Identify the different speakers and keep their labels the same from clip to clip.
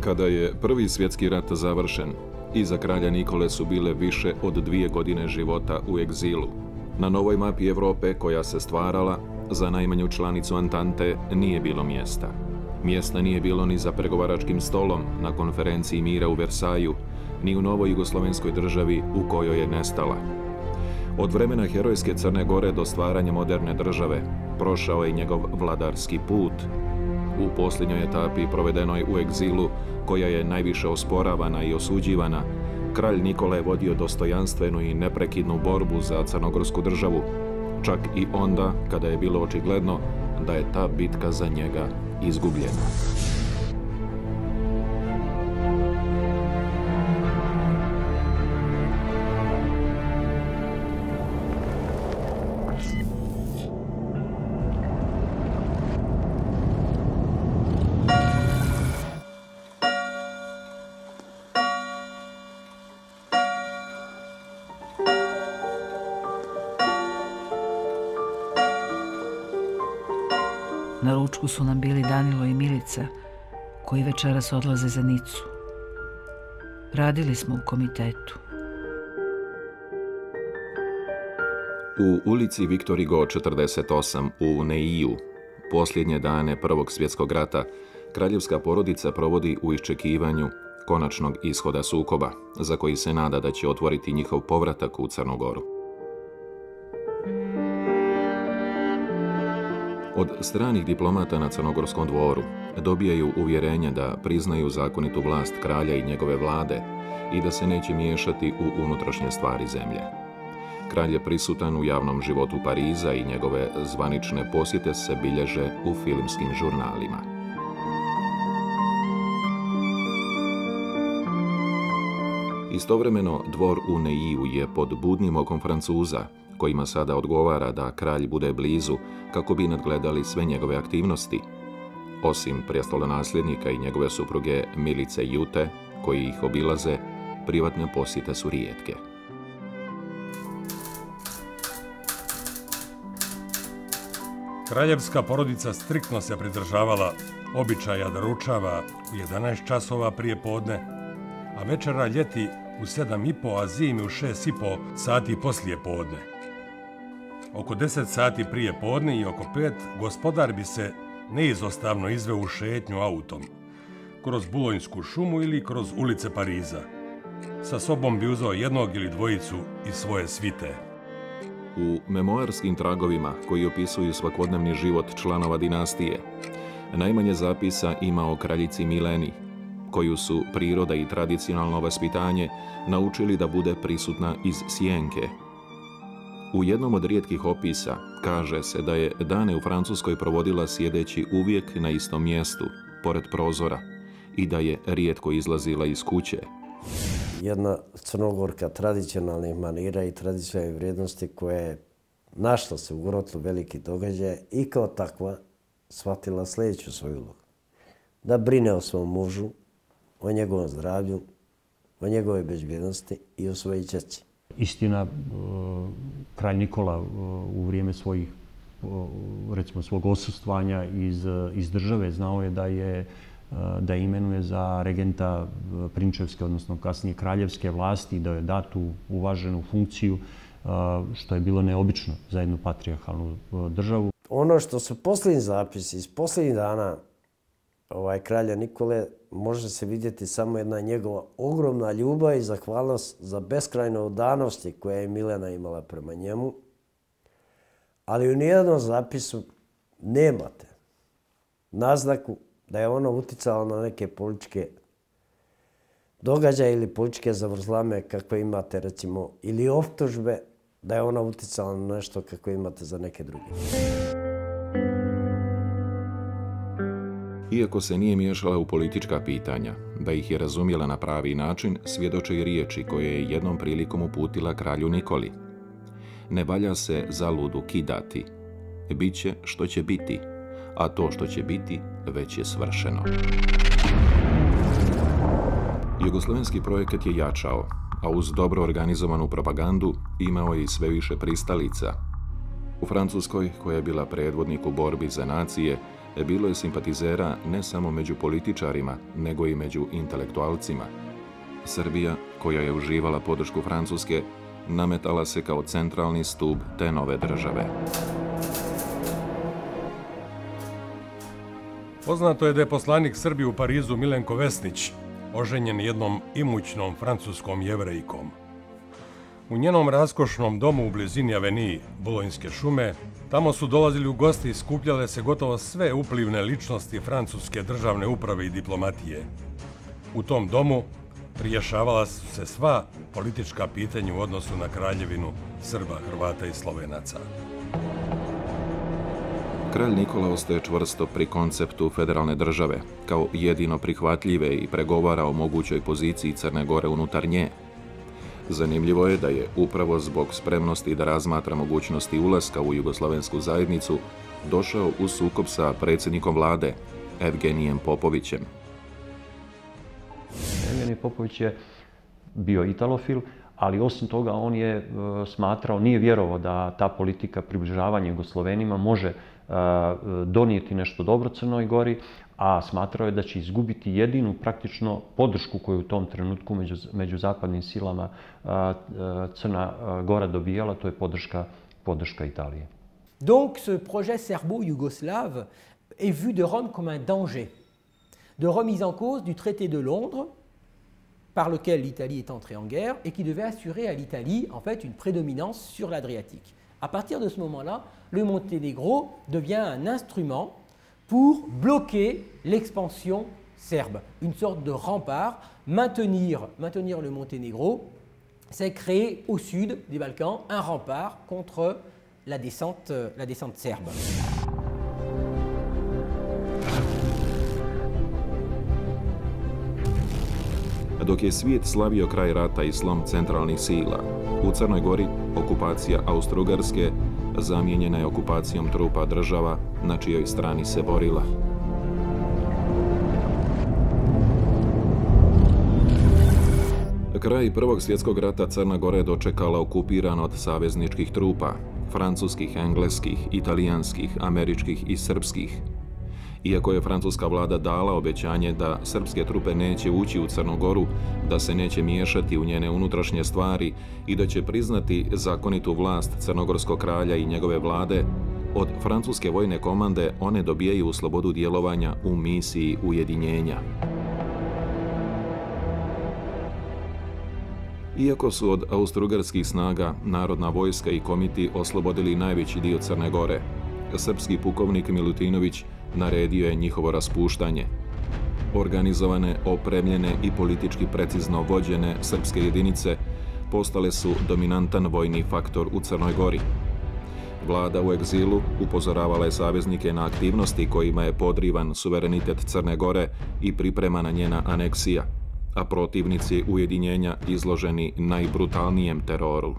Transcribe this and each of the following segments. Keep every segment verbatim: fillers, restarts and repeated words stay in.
Speaker 1: Kada je Prvi svjetski rat završen, iza kralja Nikole su bile više od dvije godine života u egzilu. Na novoj mapi Europe koja se stvarala, za najmanju članicu Antante nije bilo mjesta. Mjesta nije bilo ni za pregovaračkim stolom na konferenciji mira u Versaju, ni u novoj jugoslovenskoj državi u kojoj je nestala. Od vremena herojske Crne Gore do stvaranja moderne države prošao je njegov vladarski put. U posljednjoj etapi provedenoj u egzilu, koja je najviše osporavana i osuđivana, kralj Nikola je vodio dostojanstvenu i neprekidnu borbu za crnogorsku državu, čak i onda kada je bilo očigledno da je ta bitka za njega izgubljena.
Speaker 2: Na ručku su nam bili Danilo i Milica, koji večeras odlaze za Nicu. Radili smo u komitetu.
Speaker 1: U ulici Viktor Hugo četrdeset osam u Neiju, posljednje dane Prvog svjetskog rata, kraljevska porodica provodi u iščekivanju konačnog ishoda sukoba, za koji se nada da će otvoriti njihov povratak u Crnu Goru. Od stranih diplomata na crnogorskom dvoru dobijaju uvjerenje da priznaju zakonitu vlast kralja i njegove vlade i da se neće miješati u unutrašnje stvari zemlje. Kralj je prisutan u javnom životu Pariza i njegove zvanične posjete se bilježe u filmskim žurnalima. Istovremeno, dvor u Neiju je pod budnim okom Francuza, kojima sada odgovara da kralj bude blizu kako bi nadgledali sve njegove aktivnosti. Osim prijestolonasljednika i njegove supruge Milice i Jute, koji ih obilaze, privatne posjete su rijetke.
Speaker 3: Kraljevska porodica striktno se pridržavala običaja da ručava u jedanaest časova prije podne, a večera ljeti u sedam i po, a zimi u šest i po sati poslije podne. Oko deset sati prije podne i oko pet gospodar bi se neizostavno izveo u šetnju autom, kroz Bulonjsku šumu ili kroz ulice Pariza. Sa sobom bi uzeo jednog ili dvojicu iz svoje svite.
Speaker 1: U memoarskim tragovima koji opisuju svakodnevni život članova dinastije, najmanje zapisa ima o kraljici Mileni, koju su priroda i tradicionalno vaspitanje naučili da bude prisutna iz sjenke. U jednom od rijetkih opisa kaže se da je dane u Francuskoj provodila sjedeći uvijek na istom mjestu, pored prozora, i da je rijetko izlazila iz kuće.
Speaker 4: Jedna Crnogorka tradicionalnih manira i tradicionalnih vrijednosti koja je našla se u grotlu veliki događaj i kao takva shvatila sljedeću svoju ulogu. Da brine o svom mužu, o njegovom zdravlju, o njegove bezbjednosti i o svojoj ćerci.
Speaker 5: Istina, kralj Nikola u vrijeme svojih, recimo, svog osustvanja iz, iz države znao je da je da imenuje za regenta prinčevske, odnosno kasnije kraljevske vlasti, da je dat tu uvaženu funkciju, što je bilo neobično za jednu patrijarhalnu državu.
Speaker 4: Ono što su posljednji zapisi iz posljednjih dana ovaj, kralja Nikole, može se vidjeti samo jedna njegova ogromna ljubav i zahvalnost za beskrajne odanosti koje je Milena imala prema njemu. Ali u nijednom zapisu nemate naznaku da je ona uticala na neke političke događaje ili političke zavrzlame kakve imate, recimo, ili optužbe da je ona uticala na nešto kako imate za neke druge.
Speaker 1: Iako se nije miješala u politička pitanja, da ih je razumjela na pravi način, svjedoče i riječi koje je jednom prilikom uputila kralju Nikoli. Ne valja se zaludu kidati. Biće što će biti, a to što će biti već je svršeno. Jugoslovenski projekat je jačao, a uz dobro organizovanu propagandu imao je i sve više pristalica. U Francuskoj, koja je bila predvodnik u borbi za nacije, bilo je simpatizera ne samo među političarima, nego i među intelektualcima. Srbija, koja je uživala podršku Francuske, nametala se kao centralni stub te nove države.
Speaker 3: Poznato je da je poslanik Srbije u Parizu Milenko Vesnić oženjen jednom imućnom francuskom jevrejkom. U njenom raskošnom domu u blizini aveniji Bolonjske šume, tamo su dolazili u gosti i skupljale se gotovo sve uplivne ličnosti francuske državne uprave i diplomatije. U tom domu rješavala su se sva politička pitanja u odnosu na kraljevinu Srba, Hrvata i Slovenaca.
Speaker 1: Kralj Nikola ostaje čvrsto pri konceptu federalne države, kao jedino prihvatljive i pregovara o mogućoj poziciji Crne Gore unutar nje. Zanimljivo je da je upravo zbog spremnosti da razmatra mogućnosti ulaska u jugoslovensku zajednicu došao u sukob sa predsjednikom vlade, Evgenijem Popovićem.
Speaker 5: Evgenij Popović je bio italofil, ali osim toga on je e, smatrao, nije vjerovao da ta politika približavanja Jugoslovenima može e, donijeti nešto dobro Crnoj Gori, a smatrao je da će izgubiti jedinu praktično podršku koju u tom trenutku među, među zapadnim silama a, a, Crna Gora dobijala, to je podrška, podrška Italije.
Speaker 6: Donc ce projet serbo-yougoslave est vu de Rome comme un danger, de remise en cause du traité de Londres, par lequel l'Italie est entrée en guerre et qui devait assurer à l'Italie en fait une prédominance sur l'Adriatique. À partir de ce moment-là, le Monténégro devient un instrument pour bloquer l'expansion serbe, une sorte de rempart, maintenir, maintenir le Monténégro, c'est créer au sud des Balkans un rempart contre la descente, la descente serbe.
Speaker 1: Dok je svijet slavio kraj rata i slom centralnih sila, u Crnoj Gori okupacija Austro-Ugarske zamijenjena je okupacijom trupa država na čijoj strani se borila. Kraj Prvog svjetskog rata Crna Gora je dočekala okupiran od savezničkih trupa, francuskih, engleskih, italijanskih, američkih i srpskih. Iako je francuska vlada dala obećanje da srpske trupe neće ući u Crnu Goru, da se neće miješati u njene unutrašnje stvari i da će priznati zakonitu vlast crnogorskog kralja i njegove vlade, od francuske vojne komande one dobijaju slobodu djelovanja u misiji ujedinjenja. Iako su od austrougarskih snaga Narodna vojska i komiti oslobodili najveći dio Crne Gore, srpski pukovnik Milutinović naredio je njihovo raspuštanje. Organizovane, opremljene i politički precizno vođene srpske jedinice postale su dominantan vojni faktor u Crnoj Gori. Vlada u egzilu upozoravala je saveznike na aktivnosti kojima je podrivan suverenitet Crne Gore i pripremana njena aneksija, a protivnici ujedinjenja izloženi najbrutalnijem teroru.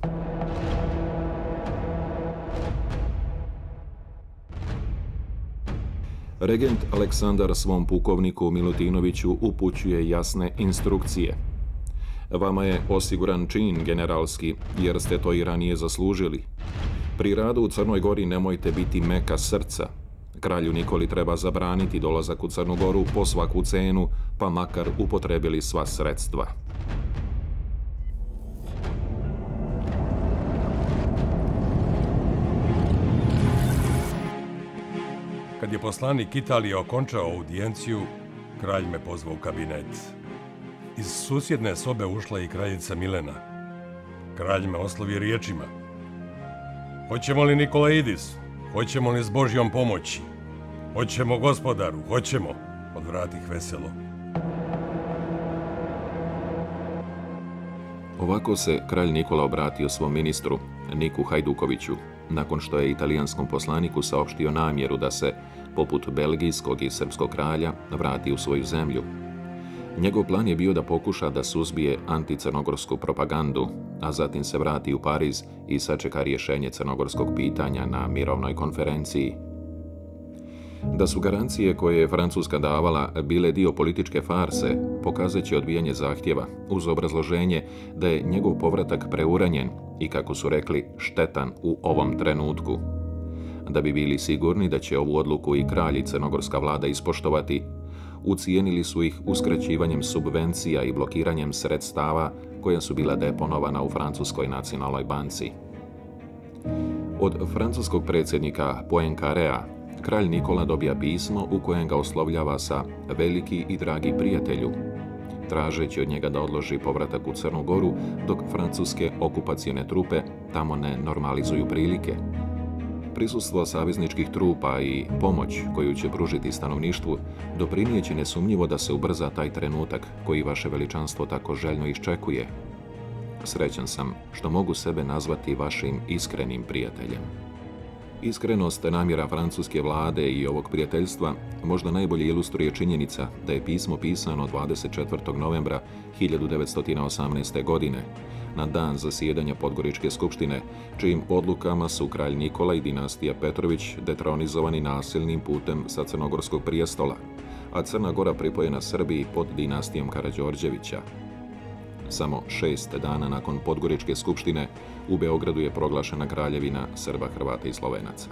Speaker 1: Regent Aleksandar svom pukovniku Milutinoviću upućuje jasne instrukcije. Vama je osiguran čin generalski, jer ste to i ranije zaslužili. Pri radu u Crnoj Gori nemojte biti meka srca. Kralju Nikoli treba zabraniti dolazak u Crnu Goru po svaku cenu, pa makar upotrebili sva sredstva.
Speaker 3: Kad je poslanik Italije okončao audijenciju, kralj me pozvao u kabinet. Iz susjedne sobe ušla i kraljica Milena. Kralj me oslovi riječima: "Hoćemo li Nikolaidis? Hoćemo li s Božjom pomoći? Hoćemo, gospodaru, hoćemo", odvratih veselo.
Speaker 1: Ovako se kralj Nikola obratio svom ministru, Niku Hajdukoviću, nakon što je italijanskom poslaniku saopštio namjeru da se, poput belgijskog i srpskog kralja, vrati u svoju zemlju. Njegov plan je bio da pokuša da suzbije anticrnogorsku propagandu, a zatim se vrati u Pariz i sačeka rješenje crnogorskog pitanja na mirovnoj konferenciji. Da su garancije koje je Francuska davala bile dio političke farse, pokazat će odbijanje zahtjeva, uz obrazloženje da je njegov povratak preuranjen i, kako su rekli, štetan u ovom trenutku. Da bi bili sigurni da će ovu odluku i kralj i crnogorska vlada ispoštovati, ucijenili su ih uskraćivanjem subvencija i blokiranjem sredstava koja su bila deponovana u Francuskoj nacionalnoj banci. Od francuskog predsjednika Poincaréa kralj Nikola dobija pismo u kojem ga oslovljava sa veliki i dragi prijatelju, tražeći od njega da odloži povratak u Crnu Goru dok francuske okupacione trupe tamo ne normalizuju prilike. Prisustvo savezničkih trupa i pomoć koju će pružiti stanovništvu doprinijeće nesumnjivo da se ubrza taj trenutak koji vaše veličanstvo tako željno iščekuje. Srećan sam što mogu sebe nazvati vašim iskrenim prijateljem. Iskrenost namjera francuske vlade i ovog prijateljstva možda najbolje ilustruje činjenica da je pismo pisano dvadeset četvrtog novembra hiljadu devetsto osamnaeste. godine, na dan zasjedanja Podgoričke skupštine, čijim odlukama su kralj Nikola i dinastija Petrović detronizovani nasilnim putem sa crnogorskog prijestola, a Crna Gora pripojena Srbiji pod dinastijom Karađorđevića. Samo šest dana nakon Podgoričke skupštine u Beogradu je proglašena kraljevina Srba, Hrvata i Slovenaca.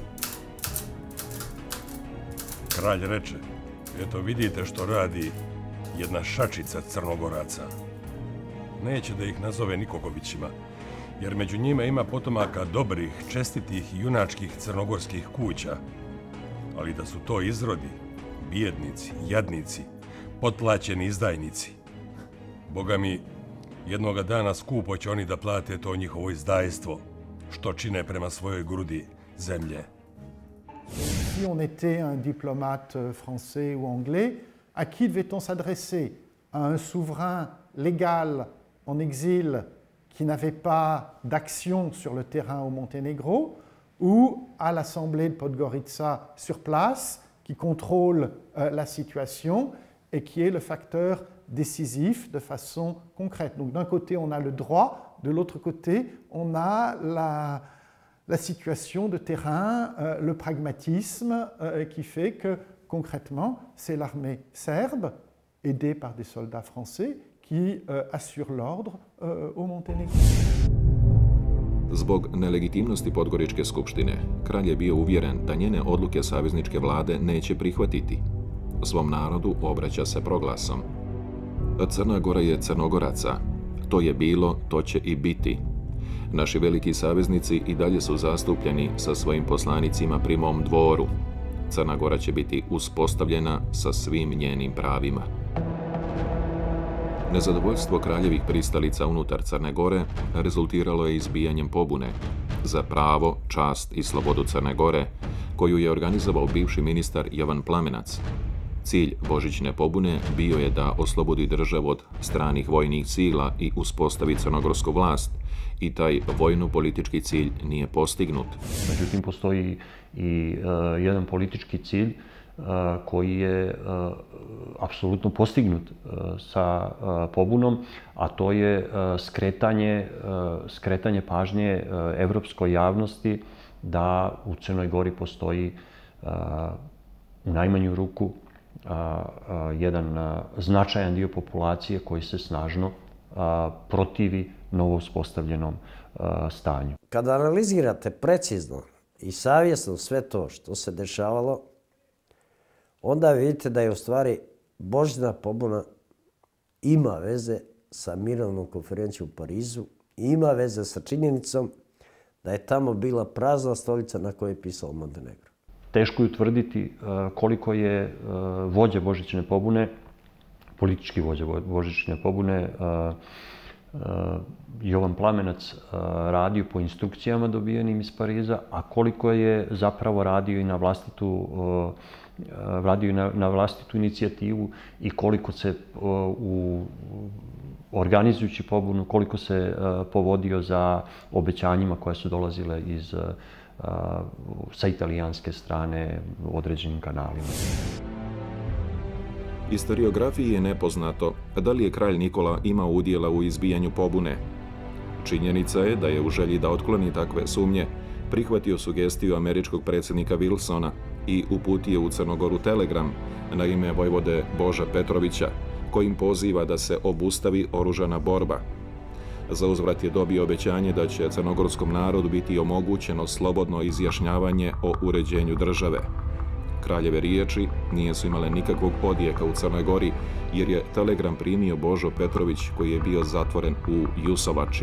Speaker 3: Kralj reče, eto vidite što radi jedna šačica Crnogoraca. Neće da ih nazove Nikogovićima, jer među njima ima potomaka dobrih, čestitih i junačkih crnogorskih kuća, ali da su to izrodi, bijednici, jadnici, potplaćeni izdajnici. Boga mi, jednoga dana skupo će oni da plate to njihovo izdajstvo, što čine prema svojoj grudi zemlje.
Speaker 7: Si on était un diplomate français ou anglais, à qui devait-on s'adresser? À un souverain légal en exil qui n'avait pas d'action sur le terrain au Monténégro, ou à l'Assemblée de Podgorica sur place, qui contrôle euh, la situation et qui est le facteur décisif de façon concrète. Donc d'un côté, on a le droit, de l'autre côté, on a la, la situation de terrain, euh, le pragmatisme euh, qui fait que concrètement, c'est l'armée serbe, aidée par des soldats français, qui euh, assure l'ordre euh, au Monténégro.
Speaker 1: Zbog nelegitimnosti Podgoričke skupštine, kralj je bio uvjeren da njene odluke savezničke vlade neće prihvatiti. Svom narodu obraća se proglasom: Crna Gora je Crnogoraca. To je bilo, to će i biti. Naši veliki saveznici i dalje su zastupljeni sa svojim poslanicima pri mom dvoru. Crna Gora će biti uspostavljena sa svim njenim pravima. Nezadovoljstvo kraljevih pristalica unutar Crne Gore rezultiralo je izbijanjem pobune za pravo, čast i slobodu Crne Gore, koju je organizovao bivši ministar Jovan Plamenac. Cilj božićne pobune bio je da oslobodi državu od stranih vojnih sila i uspostavi crnogorsku vlast, i taj vojno-politički cilj nije postignut.
Speaker 5: Međutim, postoji i uh, jedan politički cilj uh, koji je uh, apsolutno postignut uh, sa uh, pobunom, a to je uh, skretanje, uh, skretanje pažnje uh, evropskoj javnosti da u Crnoj Gori postoji uh, u najmanju ruku A, a, jedan a, značajan dio populacije koji se snažno a, protivi novo uspostavljenom a, stanju.
Speaker 4: Kada analizirate precizno i savjesno sve to što se dešavalo, onda vidite da je u stvari božićna pobuna ima veze sa mirovnom konferencijom u Parizu, ima veze sa činjenicom da je tamo bila prazna stolica na kojoj je pisao Montenegro.
Speaker 5: Teško je utvrditi koliko je vođa božićne pobune, politički vođa božićne pobune, Jovan Plamenac radio po instrukcijama dobijenim iz Pariza, a koliko je zapravo radio i na vlastitu, radio na, na vlastitu inicijativu i koliko se u organizujući pobunu, koliko se povodio za obećanjima koje su dolazile iz sa italijanske strane u određenim kanalima.
Speaker 1: Historiografiji je nepoznato da li je kralj Nikola imao udjela u izbijanju pobune. Činjenica je da je u želji da otkloni takve sumnje prihvatio sugestiju američkog predsjednika Wilsona i uputio u Crnogoru telegram na ime vojvode Boža Petrovića, kojim poziva da se obustavi oružana borba. Za uzvrat je dobio obećanje da će crnogorskom narodu biti omogućeno slobodno izjašnjavanje o uređenju države. Kraljeve riječi nije su imale nikakvog odjeka u Crnoj Gori, jer je telegram primio Božo Petrović, koji je bio zatvoren u Jusovači.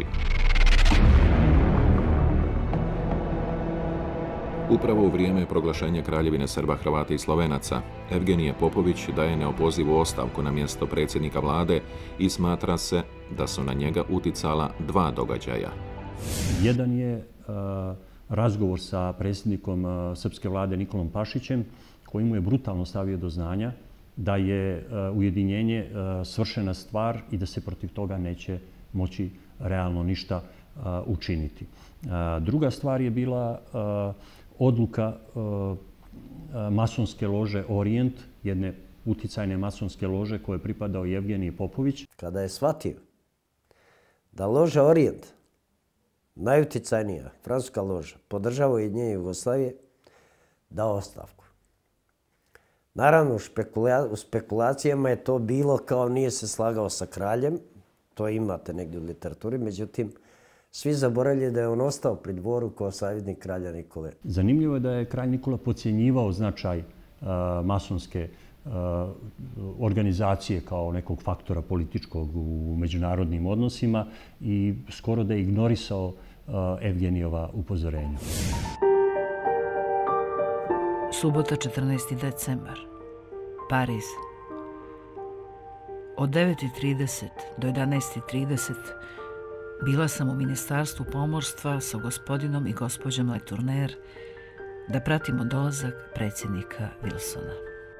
Speaker 1: Upravo u vrijeme proglašenja Kraljevine Srba, Hrvata i Slovenaca, Evgenije Popović daje neopozivu ostavku na mjesto predsjednika vlade i smatra se da su na njega uticala dva događaja.
Speaker 5: Jedan je uh, razgovor sa predsjednikom uh, srpske vlade Nikolom Pašićem, koji mu je brutalno stavio do znanja da je uh, ujedinjenje uh, svršena stvar i da se protiv toga neće moći realno ništa uh, učiniti. Uh, druga stvar je bila uh, odluka uh, masonske lože Orijent, jedne uticajne masonske lože koje je pripadao Evgeniji Popović.
Speaker 4: Kada je shvatio da loža Orijent, najuticajnija francuska loža, podržava ujedinjenje Jugoslavije, dao ostavku. Naravno, u, spekula u spekulacijama je to bilo kao nije se slagao sa kraljem, to imate negdje u literaturi, međutim, svi zaboravljaju da je on ostao pri dvoru kao savjetnik kralja Nikole.
Speaker 5: Zanimljivo je da je kralj Nikola podcjenjivao značaj uh, masonske uh, organizacije kao nekog faktora političkog u međunarodnim odnosima i skoro da je ignorisao uh, Evgenijeva upozorenja.
Speaker 2: Subota, četrnaesti decembar. Pariz. Od devet i trideset do jedanaest i trideset bila sam u Ministarstvu pomorstva sa gospodinom i gospođom Letourneau da pratimo dolazak predsjednika Wilsona.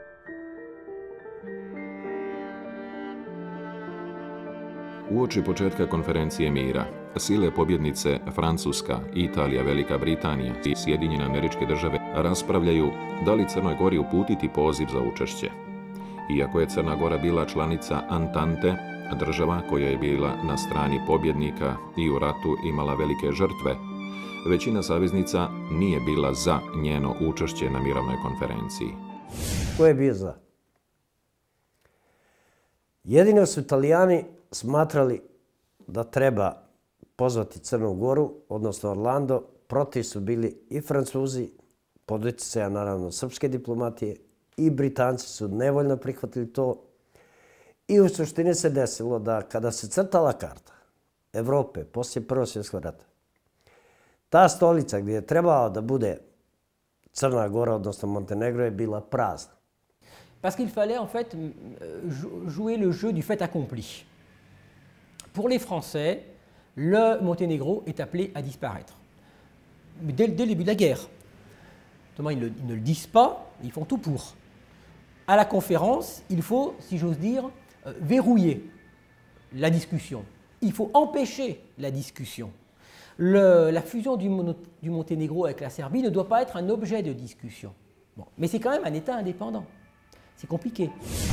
Speaker 1: Uoči početka konferencije mira, sile pobjednice Francuska, Italija, Velika Britanija i Sjedinjene Američke Države raspravljaju da li Crnoj Gori uputiti poziv za učešće. Iako je Crna Gora bila članica Antante, država koja je bila na strani pobjednika i u ratu imala velike žrtve, većina saveznica nije bila za njeno učešće na mirovnoj konferenciji.
Speaker 4: Ko je bio za? Jedino su Italijani smatrali da treba pozvati Crnu Goru, odnosno Orlando. Protiv su bili i Francuzi, pod utjecajem naravno srpske diplomatije, i Britanci su nevoljno prihvatili to. I u suštini se desilo da kada se crtala karta Evrope poslije Prvog svjetskog rata, ta stolica gdje je trebala da bude Crna Gora, odnosno Montenegro, je bila prazna.
Speaker 6: Parce qu'il fallait en fait jouer le jeu du fait accompli. Pour les Français, le Monténégro est appelé à disparaître. Dès, dès le début de la guerre. Ils, le, ils ne le disent pas, ils font tout pour. À la conférence, il faut, si j'ose dire, euh, verrouiller la discussion. Il faut empêcher la discussion. Le, la fusion du, du Monténégro avec la Serbie ne doit pas être un objet de discussion. Bon, mais c'est quand même un État indépendant. C'est compliqué.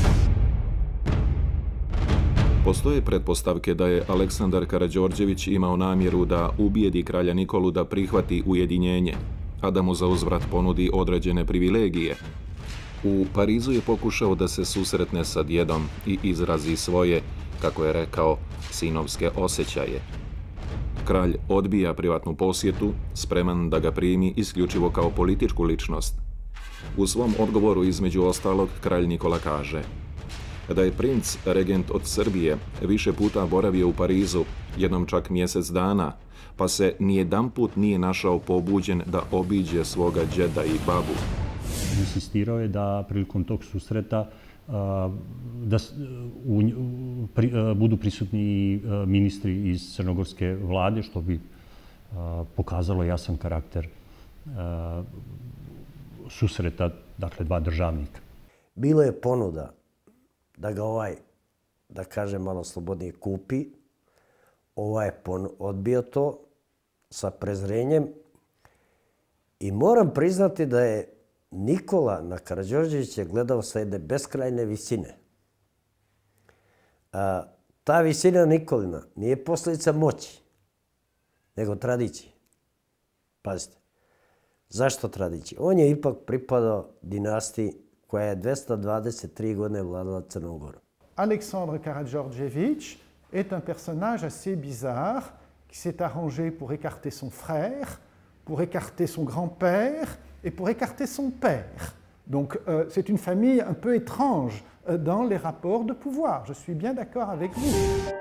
Speaker 1: Postoje pretpostavke da je Aleksandar Karađorđević imao namjeru da ubijedi kralja Nikolu da prihvati ujedinjenje, a da mu za uzvrat ponudi određene privilegije. U Parizu je pokušao da se susretne sa djedom i izrazi svoje, kako je rekao, sinovske osjećaje. Kralj odbija privatnu posjetu, spreman da ga primi isključivo kao političku ličnost. U svom odgovoru između ostalog kralj Nikola kaže da je princ regent od Srbije više puta boravio u Parizu, jednom čak mjesec dana, pa se nijedanput nije našao pobuđen da obiđe svoga džeda i babu.
Speaker 5: Insistirao je da prilikom tog susreta da u, pri, budu prisutni i ministri iz crnogorske vlade, što bi pokazalo jasan karakter susreta, dakle, dva državnika.
Speaker 4: Bilo je ponuda da ga ovaj, da kažem malo slobodnije, kupi. Ovaj je odbio to sa prezrenjem i moram priznati da je Nikola na Karađorđevića gledao sa jedne beskrajne visine. A, ta visina Nikolina nije posljedica moći, nego tradicije. Pazite, zašto tradicije? On je ipak pripadao dinastiji koja je dvjesto dvadeset tri godine vladala Crnom Gorom.
Speaker 7: Aleksandar Karađorđević est un personnage assez bizarre qui s'est arrangé pour écarter son frère, pour écarter son grand-père et pour écarter son père. Donc euh, c'est une famille un peu étrange euh, dans les rapports de pouvoir. Je suis bien d'accord avec vous.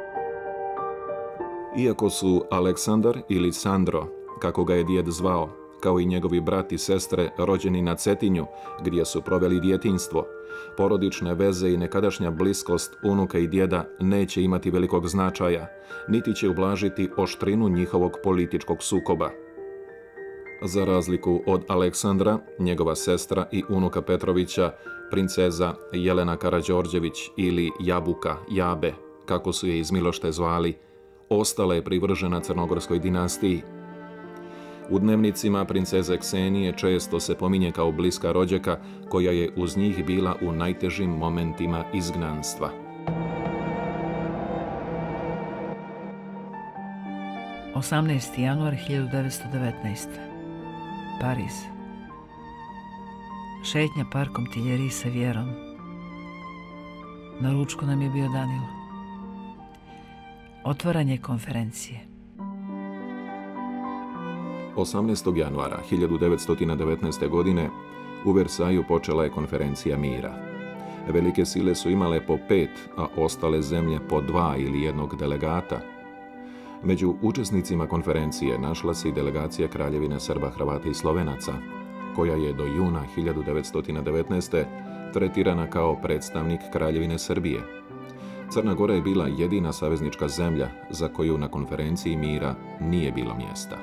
Speaker 1: Iako su Aleksandar ili Sandro, kako ga je djed zvao, kao i njegovi brat i sestre rođeni na Cetinju, gdje su proveli djetinjstvo, porodične veze i nekadašnja bliskost unuka i djeda neće imati velikog značaja, niti će ublažiti oštrinu njihovog političkog sukoba. Za razliku od Aleksandra, njegova sestra i unuka Petrovića, princeza Jelena Karađorđević ili Jabuka, Jabe, kako su je iz Milošte zvali, ostala je privržena crnogorskoj dinastiji. U dnevnicima princeze Ksenije često se pominje kao bliska rođaka koja je uz njih bila u najtežim momentima izgnanstva.
Speaker 2: osamnaesti januar hiljadu devetsto devetnaeste. Pariz. Šetnja parkom Tiljeri sa Vjerom. Na ručku nam je bio Danilo. Otvaranje konferencije.
Speaker 1: osamnaestog januara hiljadu devetsto devetnaeste. godine u Versaju počela je konferencija mira. Velike sile su imale po pet, a ostale zemlje po dva ili jednog delegata. Među učesnicima konferencije našla se i delegacija Kraljevine Srba, Hrvata i Slovenaca, koja je do juna hiljadu devetsto devetnaeste. tretirana kao predstavnik Kraljevine Srbije. Crna Gora je bila jedina saveznička zemlja za koju na konferenciji mira nije bilo mjesta.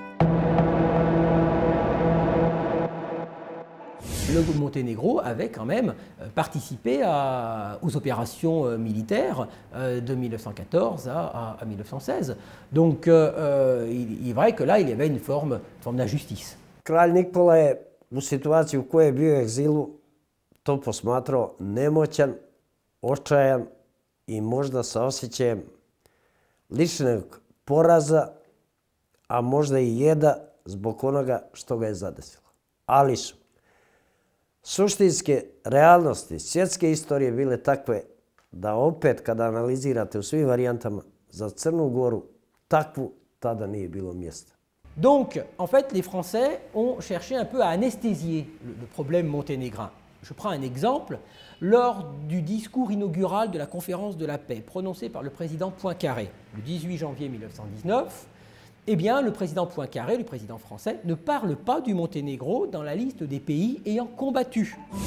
Speaker 6: Le Monténégro avait quand même participé à, aux opérations militaires de mille neuf cent quatorze à, à mille neuf cent seize. Donc euh, il, il est vrai que là il y avait une forme, une forme d'injustice.
Speaker 4: Kralj Nikola je u situaciji u kojoj je bio u egzilu to posmatrao nemoćan, očajan i možda sa osjećajem ličnog poraza, a možda i jeda zbog onoga što ga je zadesilo. Ali su suštinske realnosti svjetske istorije bile takve da opet kada analizirate u svim varijantama za Crnu Goru, takvu tada nije bilo mjesta.
Speaker 6: Donc, en fait, les Français ont cherché un peu à anesthésier le, le problème monténégrin. Je prends un exemple. Lors du discours inaugural de la conférence de la paix prononcé par le président Poincaré le dix-huit janvier mille neuf cent dix-neuf, eh bien, le président Poincaré, le président français, ne parle pas du Monténégro dans la liste des pays ayant combattu.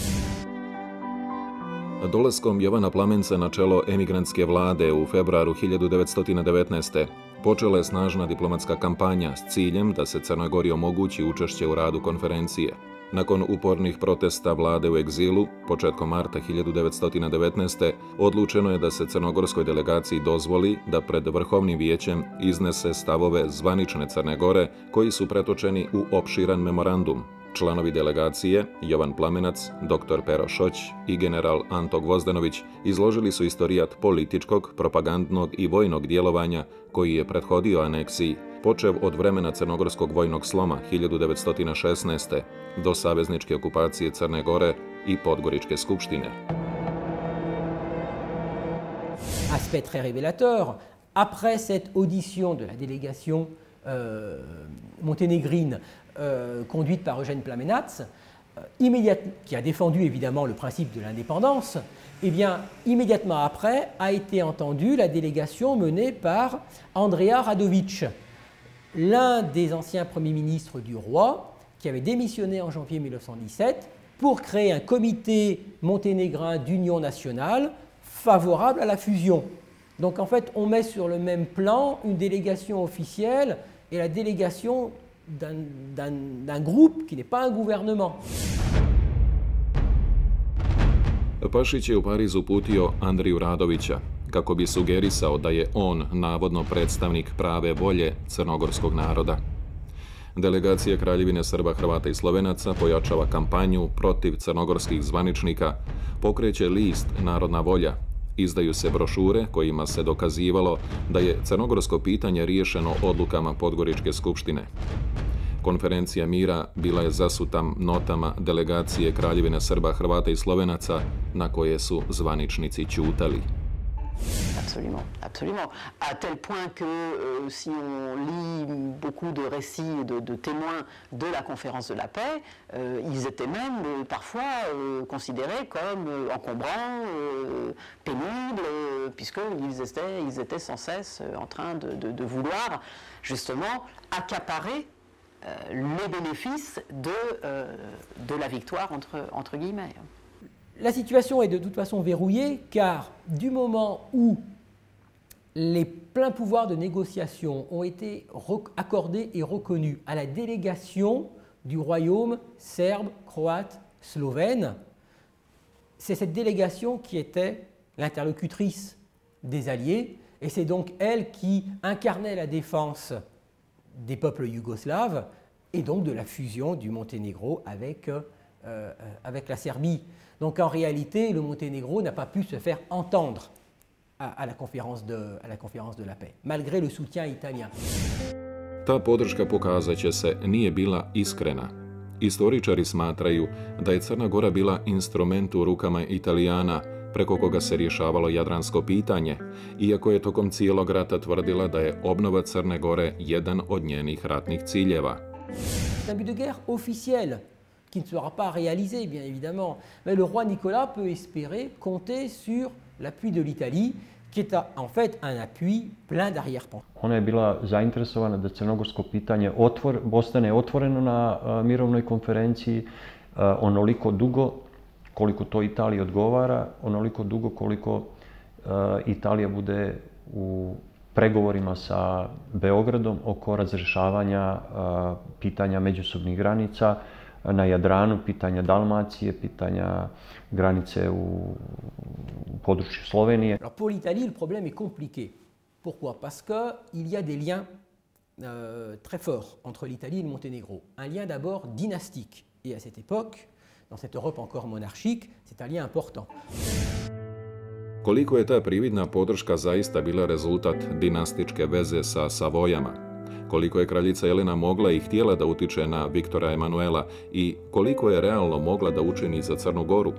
Speaker 1: Dolaskom Jovana Plamenca na čelo emigrantske vlade u februaru hiljadu devetsto devetnaeste. počela je snažna diplomatska kampanja s ciljem da se Crnoj Gori omogući učešće u radu konferencije. Nakon upornih protesta vlade u egzilu, početkom marta hiljadu devetsto devetnaeste. odlučeno je da se crnogorskoj delegaciji dozvoli da pred Vrhovnim vijećem iznese stavove zvanične Crne Gore koji su pretočeni u opširan memorandum. Članovi delegacije, Jovan Plamenac, doktor Pero Šoć i general Anto Gvozdenović, izložili su istorijat političkog, propagandnog i vojnog djelovanja koji je prethodio aneksiji, počev od vremena crnogorskog vojnog sloma hiljadu devetsto šesnaeste. do savezničke okupacije Crne Gore i Podgoričke skupštine.
Speaker 6: Aspect très révélateur, après cette audition de la délégation euh, monténégrine euh, conduite par Eugène Plamenac, euh, qui a défendu évidemment le principe de l'indépendance, eh bien, immédiatement après a été entendue la délégation menée par Andrea Radović, l'un des anciens premiers ministres du roi, qui avait démissionné en janvier mille neuf cent dix-sept pour créer un comité monténégrin d'union nationale favorable à la fusion. Donc en fait, on met sur le même plan une délégation officielle et la délégation d'un groupe qui n'est pas un gouvernement.
Speaker 1: Pašić je u Pariz uputio Andriju Radovića, kako bi sugerisao da je on navodno predstavnik prave volje crnogorskog naroda. Delegacija Kraljevine Srba, Hrvata i Slovenaca pojačava kampanju protiv crnogorskih zvaničnika, pokreće list Narodna volja, izdaju se brošure kojima se dokazivalo da je crnogorsko pitanje riješeno odlukama Podgoričke skupštine. Konferencija mira bila je zasuta notama delegacije Kraljevine Srba, Hrvata i Slovenaca na koje su zvaničnici ćutali.
Speaker 8: Absolument, absolument. À tel point que euh, si on lit beaucoup de récits de, de témoins de la conférence de la paix, euh, ils étaient même euh, parfois euh, considérés comme euh, encombrants, euh, pénibles, euh, puisqu'ils étaient, ils étaient sans cesse en train de, de, de vouloir justement accaparer euh, les bénéfices de, euh, de la victoire entre, entre guillemets.
Speaker 6: La situation est de toute façon verrouillée car du moment où les pleins pouvoirs de négociation ont été accordés et reconnus à la délégation du royaume serbe, croate, slovène, c'est cette délégation qui était l'interlocutrice des Alliés et c'est donc elle qui incarnait la défense des peuples yougoslaves et donc de la fusion du Monténégro avec, euh, avec la Serbie. Donc en réalité, le Monténégro n'a pas pu se faire entendre à, à, la conférence de, à la conférence de la paix, malgré le soutien italien.
Speaker 1: Ta podrška pokazat će se nije bila iskrena. Istoričari smatraju da je Crna Gora bila instrument u rukama Italijana preko koga se rješavalo jadransko pitanje, iako je tokom cijelog rata tvrdila da je obnova Crne Gore jedan od njenih ratnih ciljeva.
Speaker 6: C'est un but de guerre officiel qui ne sera pas réalisé, bien évidemment. Mais le roi Nicolas peut espérer compter sur l'appui de l'Italie, qui est en fait un appui plein d'arrière-pensée.
Speaker 5: Ona je bila zainteresovana da crnogorsko pitanje otvor, ostane otvoreno na uh, mirovnoj konferenciji uh, onoliko dugo koliko to Italiji odgovara, onoliko dugo koliko uh, Italija bude u pregovorima sa Beogradom oko razrješavanja uh, pitanja međusobnih granica na Jadranu, pitanja Dalmacije, pitanja granice u, u području Slovenije.
Speaker 6: Alors pour l'Italie, le problème est compliqué. Pourquoi? Parce qu'il y a des liens euh, très forts entre l'Italie et le Monténégro. Un lien d'abord dynastique. Et à cette époque, dans cette Europe encore monarchique, c'est un lien important.
Speaker 1: Koliko je ta prividna podrška zaista bila rezultat dinastičke veze sa Savojama? Koliko je kraljica Jelena mogla i htjela da utiče na Viktora Emanuela i koliko je realno mogla da učini za Crnu Goru?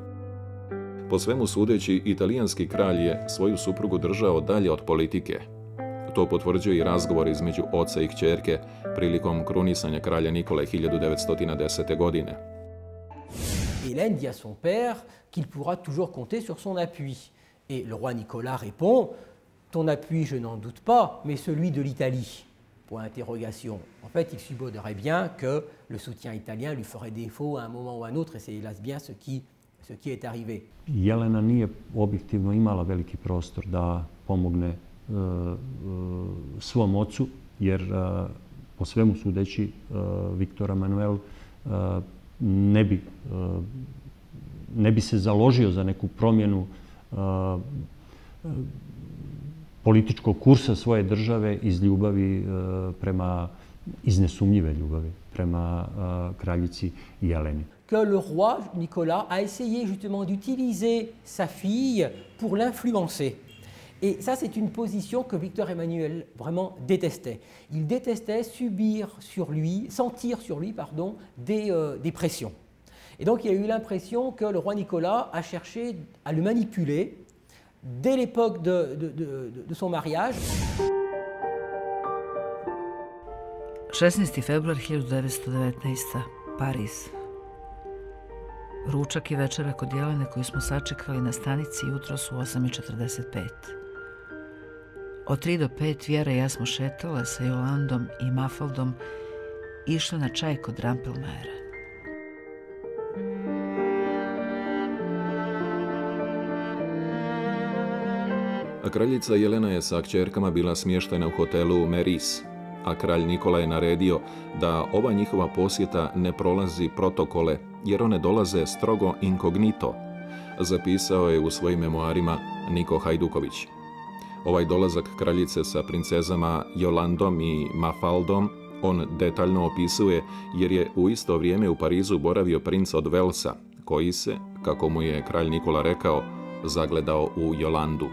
Speaker 1: Po svemu sudeći, italijanski kralj je svoju suprugu držao dalje od politike. To potvrđuje i razgovor između oca i kćerke prilikom krunisanja kralja Nikole hiljadu devetsto desete. godine.
Speaker 6: Hélène dit à son père qu'il pourra toujours compter sur son appui. Et le roi Nicolas répond: ton appui, je n'en doute pas, mais celui de l'Italie. Point d'interrogation. En fait, il subodérait bien que le soutien italien lui ferait défaut à un moment ou à un autre, et c'est hélas bien ce qui, ce qui est arrivé.
Speaker 5: Jelena nije objektivno imala veliki prostor da pomogne uh, uh, svom ocu, jer uh, po svemu sudeći uh, Viktor Emanuel uh, ne bi, uh, ne bi se založio za neku promjenu uh, uh, političkog kursa svoje države iz ljubavi uh, prema, iz nesumnjive ljubavi prema uh, kraljici Jeleni.
Speaker 6: Que le roi Nicolas a essayé justement d'utiliser sa fille pour l'influencer. Et ça, c'est une position que Victor Emmanuel vraiment détestait. Il détestait subir sur lui, sentir sur lui, pardon, des, euh, des pressions. Et donc, il y a eu l'impression que le roi Nicolas a cherché à le manipuler dès l'époque de, de, de, de son mariage.
Speaker 2: šesnaesti februar hiljadu devetsto devetnaeste. Pariz. Ručak i večera kod Jelene koju smo sačekali na stanici jutros u osam i četrdeset pet. Od tri do pet Vjera i ja smo šetale sa Jolandom i Mafaldom i išle na čaj kod Rampelmajera.
Speaker 1: A kraljica Jelena je sa kćerkama bila smještena u hotelu Meris, a kralj Nikola je naredio da ova njihova posjeta ne prolazi protokole, jer one dolaze strogo inkognito, zapisao je u svojim memoarima Niko Hajduković. Ovaj dolazak kraljice sa princezama Jolandom i Mafaldom on detaljno opisuje, jer je u isto vrijeme u Parizu boravio princ od Velsa, koji se, kako mu je kralj Nikola rekao, zagledao u Jolandu.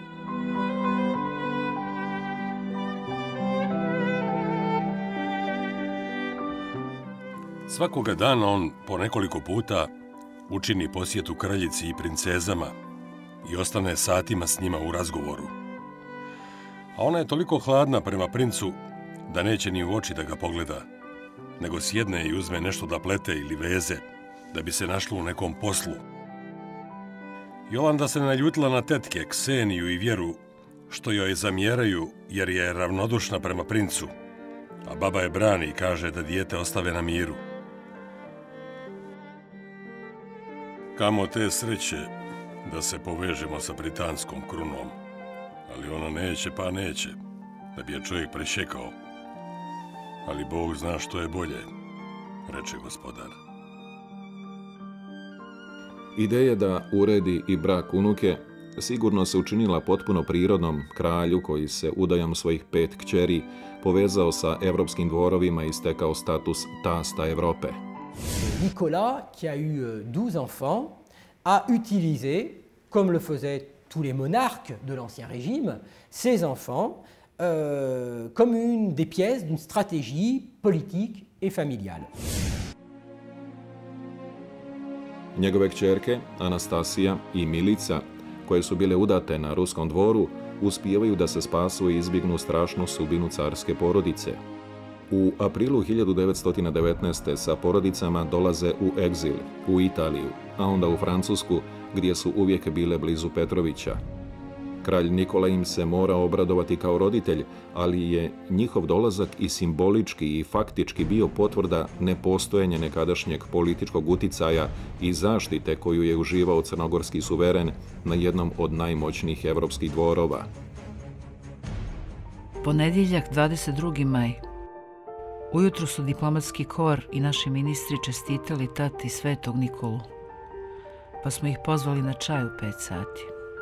Speaker 3: Svakoga dana on po nekoliko puta učini posjetu kraljici i princezama i ostane satima s njima u razgovoru. A ona je toliko hladna prema princu da neće ni u oči da ga pogleda, nego sjedne i uzme nešto da plete ili veze, da bi se našlo u nekom poslu. Jolanda se naljutila na tetke, Kseniju i Vjeru, što joj zamjeraju jer je ravnodušna prema princu, a baba je brani i kaže da dijete ostave na miru. Kamo te sreće da se povežemo sa britanskom krunom, ali ona neće pa neće, da bi je čovjek prešekao. Ali Bog zna što je bolje, reče gospodar.
Speaker 1: Ideja da uredi i brak unuke sigurno se učinila potpuno prirodnom kralju koji se udajom svojih pet kćeri povezao sa evropskim dvorovima i stekao status tasta Evrope.
Speaker 6: Nicolas, qui a eu douze enfants, a utilisé, comme le faisaient tous les monarques de l'Ancien Régime, ses enfants euh, comme une des pièces d'une stratégie politique et familiale.
Speaker 1: Njegove kćerke, Anastasija i Milica, koje su bile udate na ruskom dvoru, uspijevaju da se spasu i izbjegnu strašnu sudbinu carske porodice. U aprilu hiljadu devetsto devetnaeste. sa porodicama dolaze u egzil, u Italiju, a onda u Francusku, gdje su uvijek bile blizu Petrovića. Kralj Nikola im se mora obradovati kao roditelj, ali je njihov dolazak i simbolički i faktički bio potvrda nepostojanja nekadašnjeg političkog uticaja i zaštite koju je uživao crnogorski suveren na jednom od najmoćnijih evropskih dvorova.
Speaker 2: Ponedjeljak, dvadeset drugi maj. Ujutru su diplomatski kor i naši ministri čestitali tati Svetog Nikolu, pa smo ih pozvali na čaj u pet sati.